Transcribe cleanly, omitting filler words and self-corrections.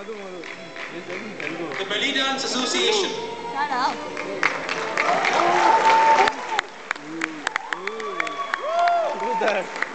The Belly Dance Association. Shut up. Do that.